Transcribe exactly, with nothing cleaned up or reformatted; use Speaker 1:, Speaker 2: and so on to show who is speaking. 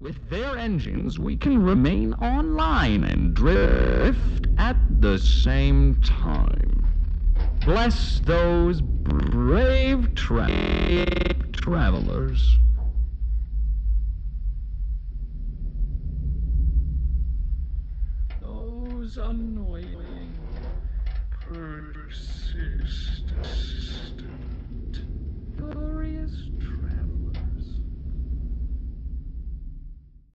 Speaker 1: With their engines, we can remain online and drift at the same time. Bless those brave tra- travelers. Those annoying, persistent